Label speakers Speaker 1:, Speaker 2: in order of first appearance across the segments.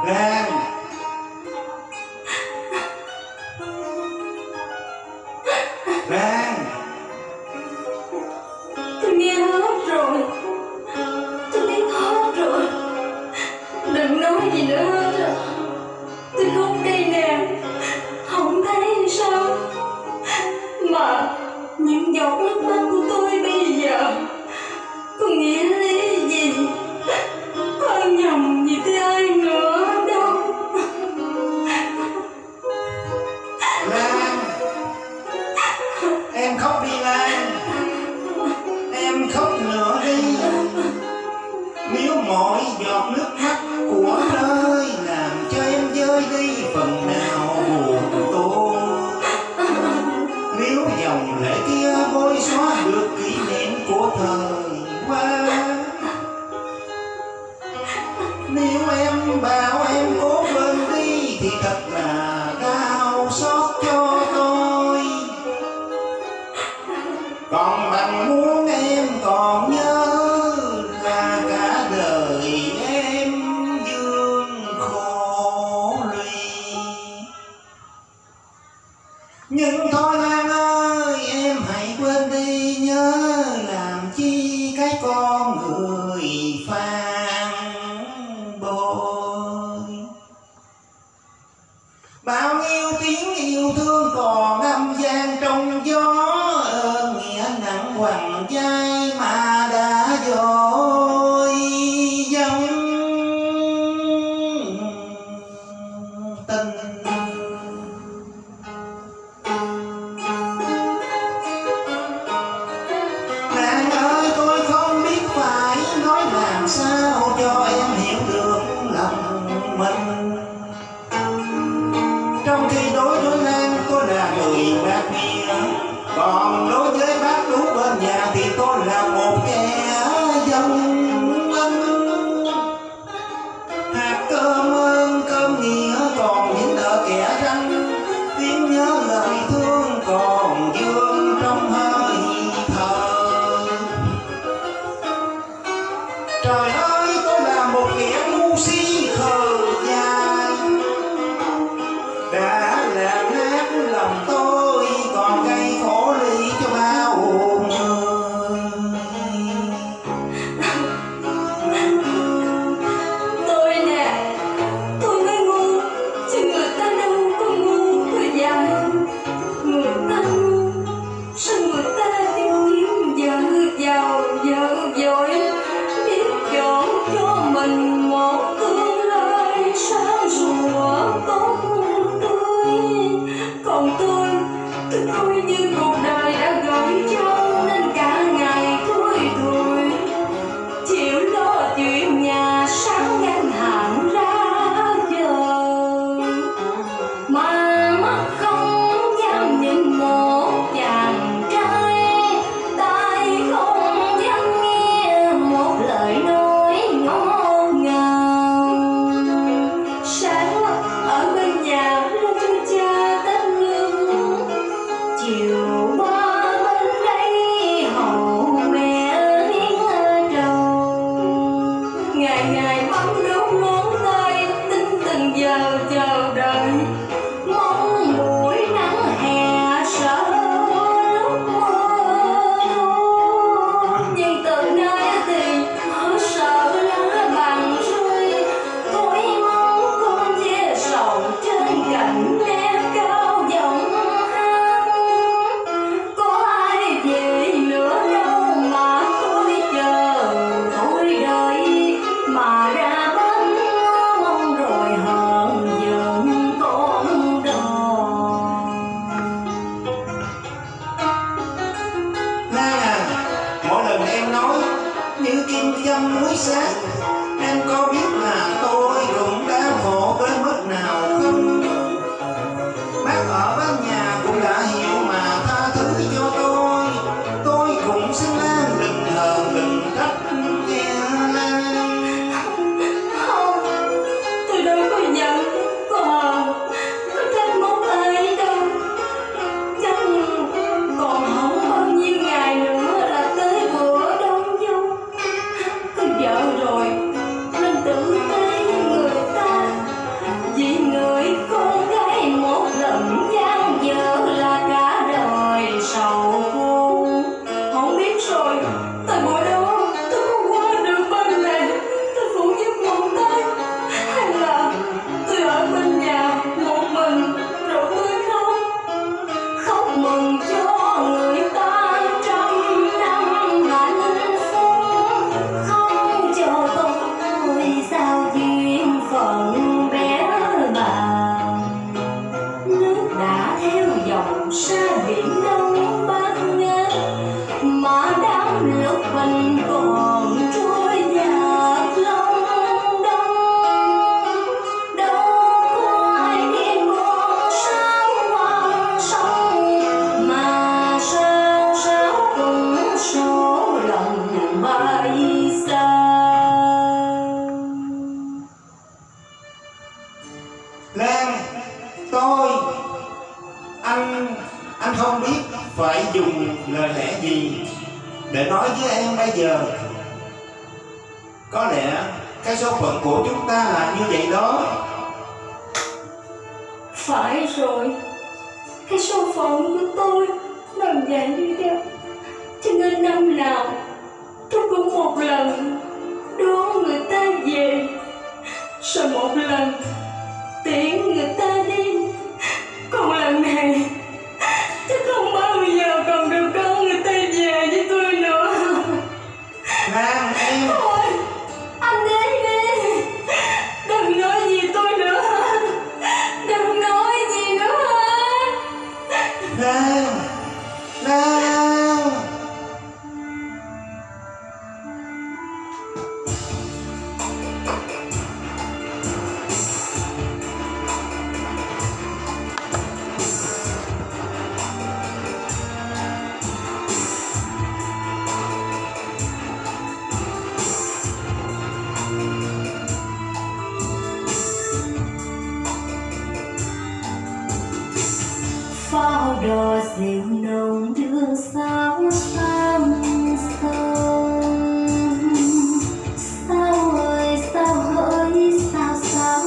Speaker 1: Lan. Lan.
Speaker 2: Tôi nghe hết rồi. Tôi biết hết rồi. Đừng nói gì nữa hết rồi. Tôi khóc đây nè. Không thấy sao. Mà những giọt nước mắt của tôi bây giờ có nghĩa lý gì? Có nhầm gì tới ai nữa đâu.
Speaker 1: Lan, em khóc đi Lan. Em khóc nữa đi. Nếu mỗi giọt nước mắt của đời làm cho em rơi đi phần nào buồn tôi, nếu dòng lệ kia bôi xóa được kỷ niệm của thời qua, nếu em bảo em cố quên đi thì thật là đau xót cho tôi. Còn bằng muốn em còn nhớ là cả đời em dương khổ lụy. Nhưng thôi Lan ơi, em hãy quên đi, nhớ làm chi cái con người phản bội. Bao nhiêu tiếng yêu thương còn âm vang trong gió, ơn nghĩa nặng quằn vai mà đã dội dòng tình. Nàng ơi, tôi không biết phải nói làm sao cho em hiểu được lòng mình. Trong khi đối với Lan tôi là người bác nghĩa, còn đối với bác Tú bên nhà thì tôi là một kẻ dông ân. Hạt cơm ơn cơm nghĩa còn những nợ kẻ răng, tiếng nhớ lời thương còn vương trong hơi thở. Trời ơi, tôi là một kẻ ngu si khờ dại, đã làm nát lòng tôi còn gây khổ ly cho bao người.
Speaker 2: Tôi nè, tôi mới ngu, chứ người ta đâu có ngu có dại. Người ta ngu, sao người ta đi kiếm vợ giàu vợ giỏi, biết chọn cho mình một tương lai sáng sủa tốt tươi. Còn tôi coi như cuộc đời đã gửi cho, nên cả ngày thui thủi, chịu lo chuyện nhà sáng ngang hàng ra giờ, mà mắt không dám nhìn một chàng trai, tai không dám nghe một lời nói ngọt ngào. Sáng ở bên nhà lo cho cha tết lương, chiều ba bên đây hầu mẹ hiến trầu, ngày ngày bấm đốt ngón tay tính từng giờ chờ đợi, mong buổi nắng hè sợ lúc mưa. Nhưng từ nay thì họ sợ lá bằng rơi, tôi mong con ve sầu trên cành me cao giọng hát. Có ai về nữa đâu mà tôi chờ, tôi đợi mà ra bến, mong rồi hờn giận con
Speaker 1: lời lẽ gì để nói với em bây giờ. Có lẽ cái số phận của chúng ta là như vậy đó.
Speaker 2: Phải rồi, cái số phận của tôi là vậy đó. Cho nên năm nào tôi cũng một lần đón người ta về, rồi một lần tiễn người ta đi. Còn lần này chắc không bao giờ còn được đón người ta về với tôi nữa.
Speaker 1: Lan em.
Speaker 2: Thôi, anh đến đi, đừng nói gì tôi nữa, đừng nói gì nữa.
Speaker 1: Lan, Lan.
Speaker 2: Pháo đỏ dịu nồng đưa sao xăm sông. Sao ơi sao hỡi sao sao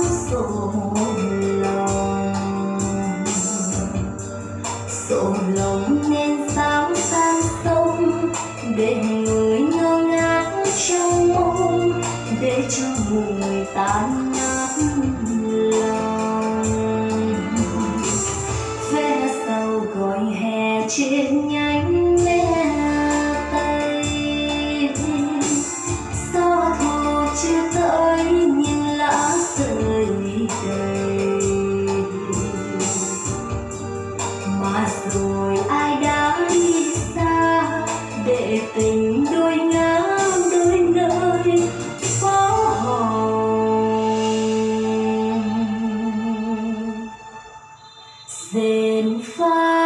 Speaker 2: sổ lòng nên sao sang sông, để người ngơ ngác trong mong, để cho người tan nát lòng. Vé sau gọi hè trên nhánh me tây, gió thu chưa tới nhìn lá rơi đầy. Mà rồi ai đã đi xa, để tình đôi ngã đôi nơi phố hồng. Dền pha